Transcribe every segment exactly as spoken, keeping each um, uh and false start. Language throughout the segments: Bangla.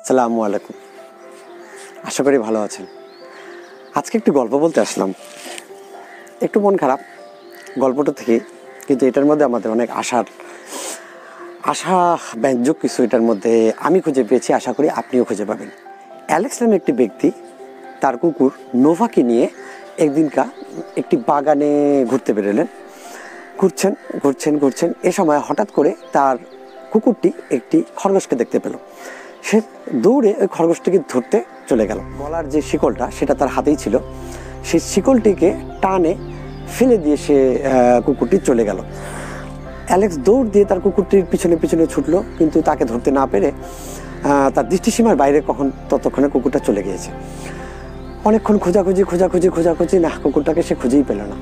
আসসালামু আলাইকুম। আশা করি ভালো আছেন। আজকে একটু গল্প বলতে আসলাম। একটু মন খারাপ গল্পটা থেকে, কিন্তু এটার মধ্যে আমাদের অনেক আশার আশা ব্যঞ্জক কিছু এটার মধ্যে আমি খুঁজে পেয়েছি। আশা করি আপনিও খুঁজে পাবেন। অ্যালেক্স নামে একটি ব্যক্তি তার কুকুর নোভাকে নিয়ে একদিনকা একটি বাগানে ঘুরতে বেরোলেন। ঘুরছেন ঘুরছেন ঘুরছেন এ সময় হঠাৎ করে তার কুকুরটি একটি খরগোশকে দেখতে পেল। সে দৌড়ে ওই খরগোশটিকে ধরতে চলে গেল। গলার যে শিকলটা সেটা তার হাতেই ছিল। সেই শিকলটিকে টানে ফেলে দিয়ে সে কুকুরটি চলে গেল। অ্যালেক্স দৌড় দিয়ে তার কুকুরটির পিছনে পিছনে ছুটলো, কিন্তু তাকে ধরতে না পেরে তার দৃষ্টিসীমার বাইরে কখন ততক্ষণে কুকুরটা চলে গিয়েছে। অনেকক্ষণ খোঁজাখুঁজি খোঁজাখুঁজি খোঁজাখুঁজি না, কুকুরটাকে সে খুঁজেই পেল না।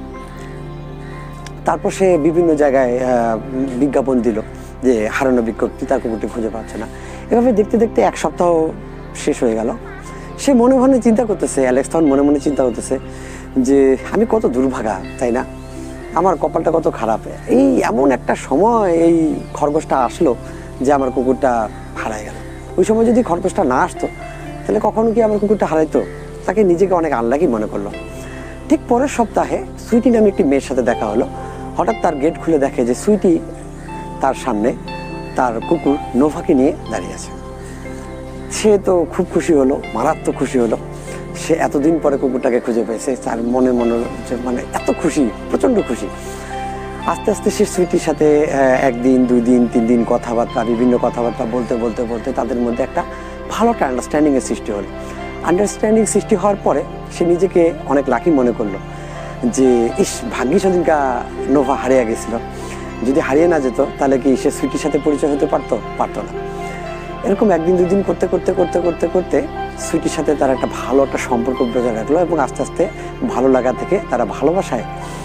তারপর সে বিভিন্ন জায়গায় বিজ্ঞাপন দিল যে হারানো বিজ্ঞপ্তি, তার কুকুরটি খুঁজে পাচ্ছে না। এভাবে দেখতে দেখতে এক সপ্তাহ শেষ হয়ে গেল। সে মনে মনে চিন্তা করতেছে, অ্যালেক্স তখন মনে মনে চিন্তা করতেছে যে আমি কত দুর্ভাগা, তাই না? আমার কপালটা কত খারাপ। এই এমন একটা সময় এই খরগোশটা আসলো যে আমার কুকুরটা হারায় গেল। ওই সময় যদি খরগোশটা না আসতো তাহলে কখনো কি আমার কুকুরটা হারাইতো? তাকে নিজেকে অনেক আনলাকি মনে করলো। ঠিক পরের সপ্তাহে সুইটি নামে একটি মেয়ের সাথে দেখা হলো। হঠাৎ তার গেট খুলে দেখে যে সুইটি তার সামনে তার কুকুর নোভাকে নিয়ে দাঁড়িয়ে আছে। সে তো খুব খুশি হলো, মারাত্মক খুশি হলো। সে এতদিন পরে কুকুরটাকে খুঁজে পেয়েছে। তার মনে মনে মানে এত খুশি, প্রচণ্ড খুশি। আস্তে আস্তে সে সুইটির সাথে একদিন দুই দিন তিন দিন কথাবার্তা, বিভিন্ন কথাবার্তা বলতে বলতে বলতে তাদের মধ্যে একটা ভালো একটা আন্ডারস্ট্যান্ডিংয়ের সৃষ্টি হলো। আন্ডারস্ট্যান্ডিং সৃষ্টি হওয়ার পরে সে নিজেকে অনেক লাকি মনে করলো যে ইস, ভাগ্যিস সেদিনকা নোভা হারিয়ে গেছিল। যদি হারিয়ে না যেত তাহলে কি সে সুইটির সাথে পরিচয় হতে পারতো পারতো না। এরকম একদিন দুই দিন করতে করতে করতে করতে করতে সুইটির সাথে তারা একটা ভালো একটা সম্পর্ক বজায় রাখলো এবং আস্তে আস্তে ভালো লাগা থেকে তারা ভালোবাসায়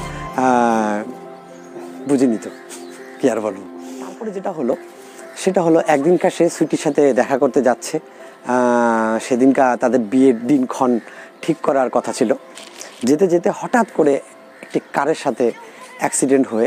বুঝে নিত। কি আর বলবো। তারপরে যেটা হলো সেটা হলো একদিনকার সে সুইটির সাথে দেখা করতে যাচ্ছে। সেদিনকা তাদের বিয়ের দিনক্ষণ ঠিক করার কথা ছিল। যেতে যেতে হঠাৎ করে একটি কারের সাথে অ্যাক্সিডেন্ট হয়ে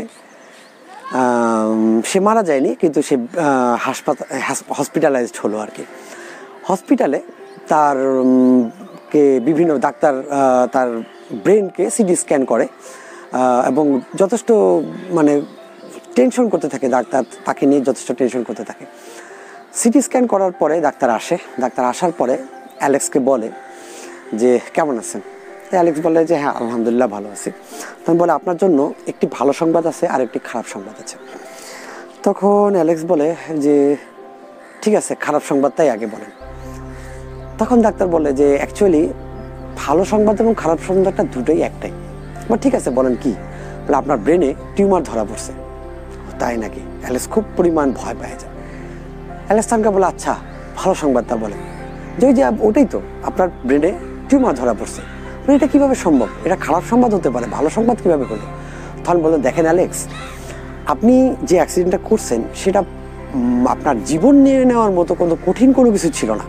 সে মারা যায়নি, কিন্তু সে হাসপাতাল হসপিটালাইজড হলো আর কি। হসপিটালে তার কে বিভিন্ন ডাক্তার তার ব্রেনকে সিটি স্ক্যান করে এবং যথেষ্ট মানে টেনশন করতে থাকে। ডাক্তার তাকে নিয়ে যথেষ্ট টেনশন করতে থাকে। সিটি স্ক্যান করার পরে ডাক্তার আসে। ডাক্তার আসার পরে অ্যালেক্সকে বলে যে কেমন আছেন? অ্যালেক্স বলে যে হ্যাঁ আলহামদুলিল্লাহ ভালো আছি। তখন বলে আপনার জন্য একটি ভালো সংবাদ আছে আর একটি খারাপ সংবাদ আছে। তখন অ্যালেক্স বলে যে ঠিক আছে, খারাপ সংবাদটাই আগে বলেন। তখন ডাক্তার বলে যে অ্যাকচুয়ালি ভালো সংবাদ এবং খারাপ সংবাদটা দুটোই একটাই। বা ঠিক আছে বলেন কি? বলে আপনার ব্রেনে টিউমার ধরা পড়ছে। তাই নাকি? অ্যালেক্স খুব পরিমাণ ভয় পেয়ে যায়। অ্যালেক্স তাকে বলে আচ্ছা ভালো সংবাদটা বলেন। যে ওই যে ওটাই তো, আপনার ব্রেনে টিউমার ধরা পড়ছে। এটা কিভাবে সম্ভব? এটা খারাপ সংবাদ হতে পারে, ভালো সংবাদ কিভাবে হলো? তখন বলে দেখেন অ্যালেক্স, আপনি যে অ্যাক্সিডেন্টটা করছেন সেটা আপনার জীবন নিয়ে নেওয়ার মতো কোনো কঠিন কোনো কিছু ছিল না।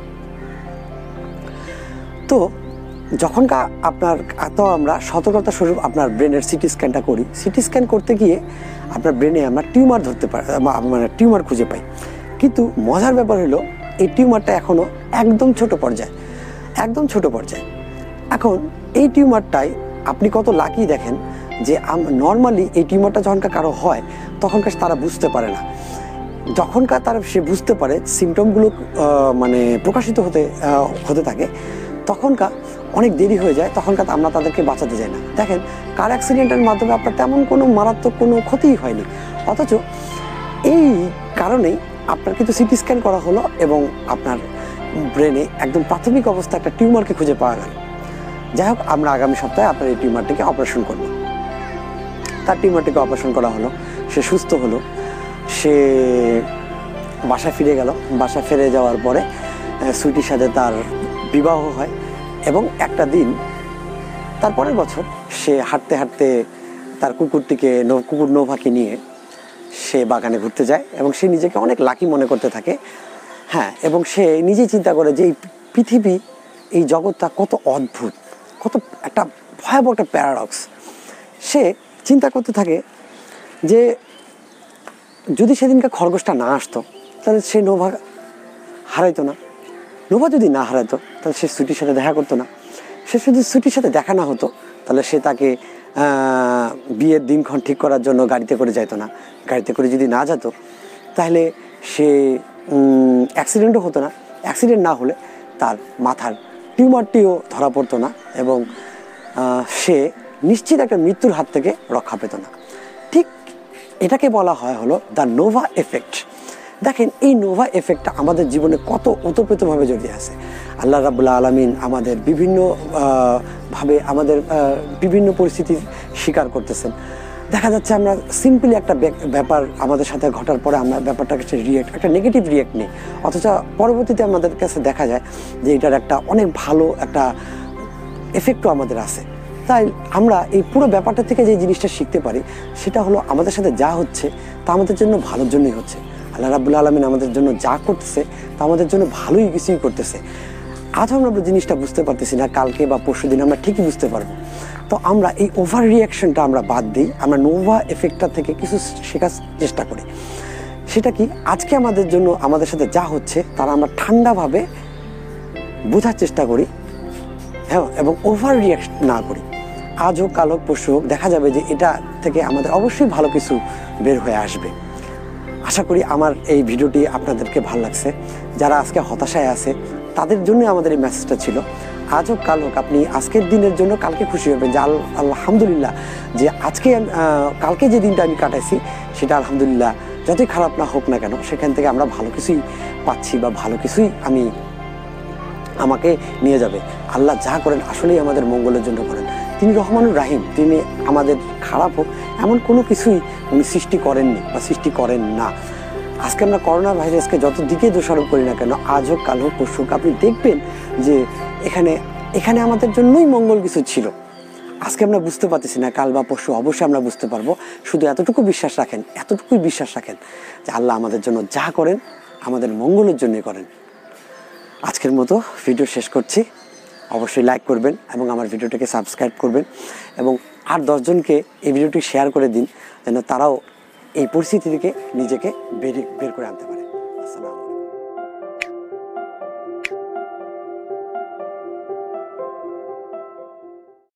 তো যখনকার আপনার তো আমরা সতর্কতা স্বরূপ আপনার ব্রেনের সিটি স্ক্যানটা করি। সিটি স্ক্যান করতে গিয়ে আপনার ব্রেনে আমরা টিউমার ধরতে পারি, মানে টিউমার খুঁজে পাই। কিন্তু মজার ব্যাপার হলো এই টিউমারটা এখনও একদম ছোট পর্যায়ে, একদম ছোট পর্যায়ে। এখন এই টিউমারটাই আপনি কত লাকি দেখেন যে নর্মালি এই টিউমারটা যখনকার কারো হয় তখনকার তারা বুঝতে পারে না। যখনকার তারা সে বুঝতে পারে সিমটমগুলো মানে প্রকাশিত হতে হতে থাকে তখনকার অনেক দেরি হয়ে যায়। তখনকার আমরা তাদেরকে বাঁচাতে যাই না। দেখেন কার অ্যাক্সিডেন্টের মাধ্যমে আপনার তেমন কোনো মারাত্মক কোনো ক্ষতিই হয়নি, অথচ এই কারণেই আপনার কিন্তু সিটি স্ক্যান করা হলো এবং আপনার ব্রেনে একদম প্রাথমিক অবস্থা একটা টিউমারকে খুঁজে পাওয়া গেল। যাই হোক, আমরা আগামী সপ্তাহে আপনার এই টিউমারটিকে অপারেশন করব। তার টিউমারটিকে অপারেশন করা হলো, সে সুস্থ হলো, সে বাসায় ফিরে গেল। বাসায় ফিরে যাওয়ার পরে সুইটির সাথে তার বিবাহ হয় এবং একটা দিন তার পরের বছর সে হাঁটতে হাঁটতে তার কুকুরটিকে কুকুর নোভাকে নিয়ে সে বাগানে ঘুরতে যায় এবং সে নিজেকে অনেক লাকি মনে করতে থাকে। হ্যাঁ, এবং সে নিজেই চিন্তা করে যে এই পৃথিবী, এই জগৎটা কত অদ্ভুত, কত একটা ভয়াবহ একটা প্যারাডক্স। সে চিন্তা করতে থাকে যে যদি সেদিনকার খরগোশটা না আসতো তাহলে সে নোভা হারাইতো না। নোভা যদি না হারাতো তাহলে সে সুইটির সাথে দেখা করতো না। সে যদি সুইটির সাথে দেখা না হতো তাহলে সে তাকে বিয়ের দিনক্ষণ ঠিক করার জন্য গাড়িতে করে যেত না। গাড়িতে করে যদি না যেত তাহলে সে অ্যাক্সিডেন্টও হতো না। অ্যাক্সিডেন্ট না হলে তার মাথার টিউমারটিও ধরা পড়তো না এবং সে নিশ্চিত একটা মৃত্যুর হাত থেকে রক্ষা পেত না। ঠিক এটাকে বলা হয় হলো দ্য নোভা এফেক্ট। দেখেন এই নোভা এফেক্টটা আমাদের জীবনে কত ওতপ্রোতভাবে জড়িয়ে আছে। আল্লাহ রাব্বুল আলামিন আমাদের বিভিন্ন ভাবে আমাদের বিভিন্ন পরিস্থিতির শিকার করতেছেন। দেখা যাচ্ছে আমরা সিম্পলি একটা ব্যাপার আমাদের সাথে ঘটার পরে আমরা ব্যাপারটাকে রিয়েক্ট একটা নেগেটিভ রিয়েক্ট নিই, অথচ পরবর্তীতে আমাদের কাছে দেখা যায় যে এটার একটা অনেক ভালো একটা এফেক্টও আমাদের আছে। তাই আমরা এই পুরো ব্যাপারটা থেকে যে জিনিসটা শিখতে পারি সেটা হলো আমাদের সাথে যা হচ্ছে তা আমাদের জন্য ভালোর জন্যই হচ্ছে। আল্লাহ রাব্বুল আলামিন আমাদের জন্য যা করতেছে তা আমাদের জন্য ভালোই কিছুই করতেছে। আজ আমরা জিনিসটা বুঝতে পারতেছি না, কালকে বা পরশু দিন আমরা ঠিকই বুঝতে পারবো। তো আমরা এই ওভার রিয়াকশনটা আমরা বাদ দিই, আমরা নোভা এফেক্টটা থেকে কিছু শেখার চেষ্টা করি। সেটা কি, আজকে আমাদের জন্য আমাদের সাথে যা হচ্ছে তারা আমরা ঠান্ডাভাবে বোঝার চেষ্টা করি, হ্যাঁ, এবং ওভার রিয়াকশন না করি। আজ হোক কাল হোক পরশু হোক দেখা যাবে যে এটা থেকে আমাদের অবশ্যই ভালো কিছু বের হয়ে আসবে। আশা করি আমার এই ভিডিওটি আপনাদেরকে ভালো লাগছে। যারা আজকে হতাশায় আছে তাদের জন্য আমাদের এই মেসেজটা ছিল। আজ হোক কাল হোক আপনি আজকের দিনের জন্য কালকে খুশি হবেন যে আলহামদুলিল্লাহ যে আজকে কালকে যে দিনটা আমি কাটাইছি সেটা আলহামদুলিল্লাহ যতই খারাপ না হোক না কেন সেখান থেকে আমরা ভালো কিছুই পাচ্ছি বা ভালো কিছুই আমি আমাকে নিয়ে যাবে। আল্লাহ যা করেন আসলেই আমাদের মঙ্গলের জন্য করেন। তিনি রহমানুর রাহিম, তিনি আমাদের খারাপ হোক এমন কোনো কিছুই উনি সৃষ্টি করেননি বা সৃষ্টি করেন না। আজকে আমরা করোনা ভাইরাসকে যত দিকে দোষারোপ করি না কেন, আজ হোক কাল হোক পরশু হোক, আপনি দেখবেন যে এখানে এখানে আমাদের জন্যই মঙ্গল কিছু ছিল। আজকে আমরা বুঝতে পারতেছি না, কাল বা পরশু অবশ্যই আমরা বুঝতে পারবো। শুধু এতটুকু বিশ্বাস রাখেন, এতটুকুই বিশ্বাস রাখেন যে আল্লাহ আমাদের জন্য যা করেন আমাদের মঙ্গলের জন্যই করেন। আজকের মতো ভিডিও শেষ করছি। অবশ্যই লাইক করবেন এবং আমার ভিডিওটাকে সাবস্ক্রাইব করবেন এবং আর দশজনকে এই ভিডিওটি শেয়ার করে দিন যেন তারাও এই পরিস্থিতি থেকে নিজেকে বের বের করে আনতে পারে।